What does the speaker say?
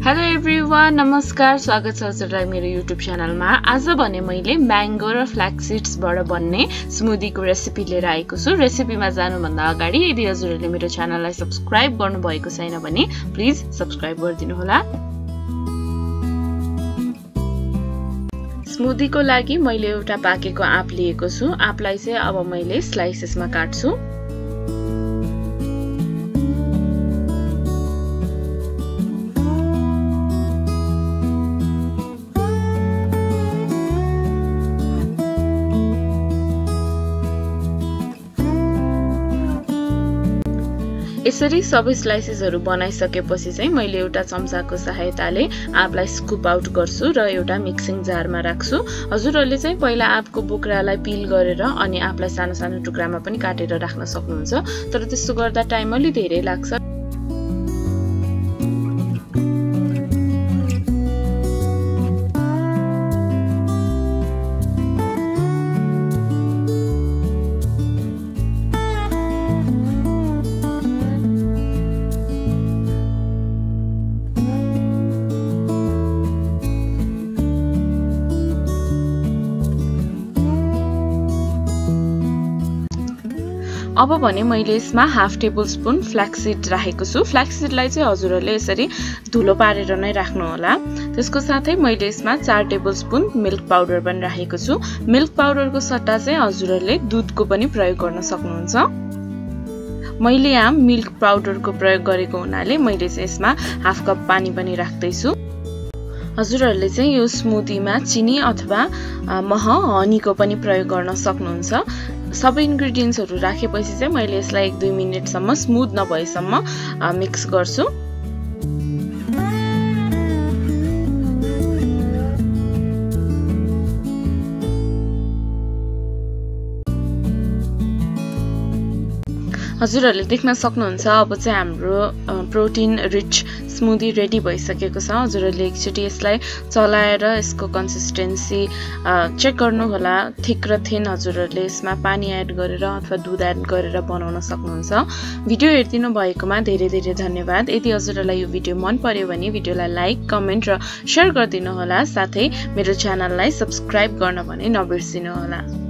Hello everyone, नमस्कार, स्वागत छ हजुरलाई मेरो युट्युब च्यानलमा। आज भने मैले म्याङ्गो र फ्ल्याक्स सीड्सबाट बन्ने स्मुदीको रेसिपी लिएर आएको छु। रेसिपीमा जानुभन्दा अगाडि यदि हजुरहरूले मेरो च्यानललाई सब्स्क्राइब गर्नुभएको छैन भने प्लिज सब्स्क्राइब गरिदिनु होला। स्मुदीको लागि मैले एउटा पाकेको आँप लिएको छु। आँपलाई चाहिँ अब मैले स्लाइसेसमा काट्छु। यसरी सबै स्लाइसेसहरु बनाइसकेपछि चाहिँ मैले एउटा चम्चाको सहायताले आँपलाई स्कुप आउट गर्छु र एउटा मिक्सिङ जारमा राख्छु। हजुरहरूले चाहिँ पहिला आँपको बोक्रालाई पिल गरेर अनि आँपलाई सानो सानो टुक्रामा पनि काटेर राख्न सक्नुहुन्छ, तर त्यस्तो गर्दा टाइम अलि धेरै लाग्छ। अब भने मैले यसमा half table spoon flax seed राखेको छु। फ्ल्याक्स सीडलाई चाहिँ हजुरहरूले यसरी धुलो पारेर नै राख्नु होला। त्यसको साथै मैले यसमा 4 टेबल स्पुन मिल्क पाउडर पनि राखेको छु। मिल्क पाउडरको सट्टा चाहिँ हजुरहरूले दुधको पनि प्रयोग गर्न सक्नुहुन्छ। मैले यहाँ मिल्क पाउडरको प्रयोग गरेको हुनाले मैले चाहिँ यसमा हाफ कप पानी पनि राख्दै छु। हजुरहरूले चाहिँ यो स्मुदीमा चिनी अथवा मह, हनीको पनि प्रयोग गर्न सक्नुहुन्छ। सबै इन्ग्रेडियन्ट्सहरु राखेपछि चाहिँ मैले यसलाई 1-2 मिनेटसम्म स्मुथ नभएसम्म मिक्स गर्छु। हजुरहरूले देख्न सक्नुहुन्छ अब चाहिँ हाम्रो प्रोटिन रिच स्मुदी रेडी भइसकेको छ। हजुरहरूले एकचोटी यसलाई चलाएर यसको कन्सिस्टेन्सी चेक गर्नु होला। थिक र थिन हजुरहरूले यसमा पानी एड गरेर अथवा दुध एड गरेर बनाउन सक्नुहुन्छ। भिडियो हेरिदिनु भएकोमा धेरै धेरै धन्यवाद। यदि हजुरलाई यो भिडियो मन पर्यो भने भिडियोलाई लाइक, कमेन्ट र शेयर गरिदिनु होला। साथै मेरो च्यानललाई सब्स्क्राइब गर्न भने नबिर्सिनु होला।